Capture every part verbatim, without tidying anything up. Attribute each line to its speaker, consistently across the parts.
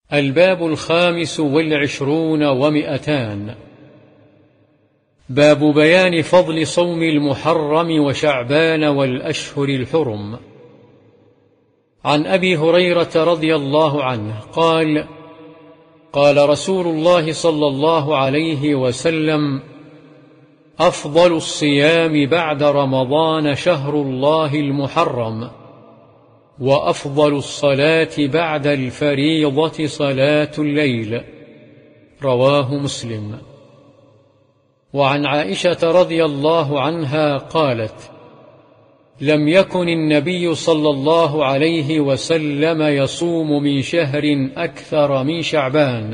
Speaker 1: الباب الخامس والعشرون ومئتان. باب بيان فضل صوم المحرم وشعبان والأشهر الحرم. عن أبي هريرة رضي الله عنه قال: قال رسول الله صلى الله عليه وسلم: أفضل الصيام بعد رمضان شهر الله المحرم، وأفضل الصلاة بعد الفريضة صلاة الليل. رواه مسلم. وعن عائشة رضي الله عنها قالت: لم يكن النبي صلى الله عليه وسلم يصوم من شهر أكثر من شعبان،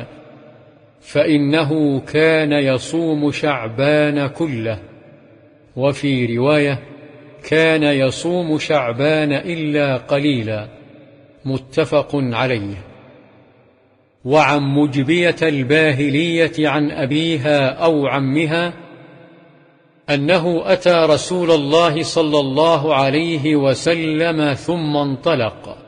Speaker 1: فإنه كان يصوم شعبان كله. وفي رواية: كان يصوم شعبان إلا قليلا. متفق عليه. وعن مجبية الباهلية عن أبيها أو عمها أنه أتى رسول الله صلى الله عليه وسلم ثم انطلق،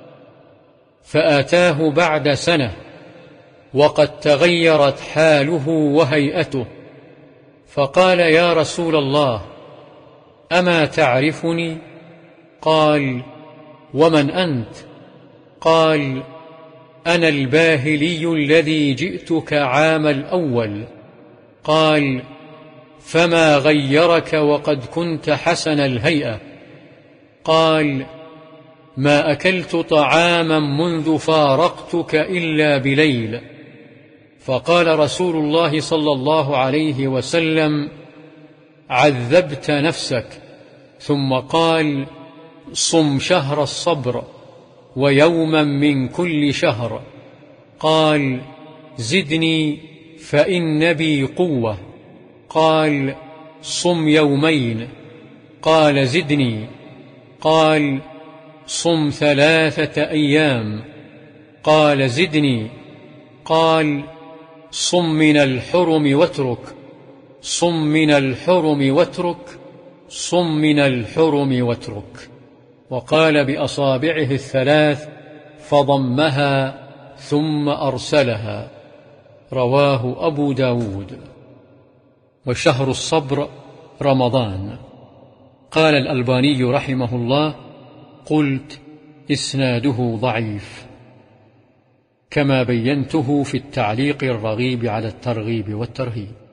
Speaker 1: فأتاه بعد سنة وقد تغيرت حاله وهيئته، فقال: يا رسول الله، أما تعرفني؟ قال: ومن أنت؟ قال: أنا الباهلي الذي جئتك عام الأول. قال: فما غيرك وقد كنت حسن الهيئة؟ قال: ما أكلت طعاما منذ فارقتك إلا بليل. فقال رسول الله صلى الله عليه وسلم: عذبت نفسك. ثم قال: صم شهر الصبر ويوما من كل شهر. قال: زدني فإن بي قوة. قال: صم يومين. قال: زدني. قال: صم ثلاثة أيام. قال: زدني. قال: صم من الحرم واترك. صم من الحرم واترك. صم من الحرم واترك. وقال بأصابعه الثلاث فضمها ثم أرسلها. رواه أبو داود. وشهر الصبر رمضان. قال الألباني رحمه الله: قلت إسناده ضعيف، كما بينته في التعليق الرغيب على الترغيب والترهيب.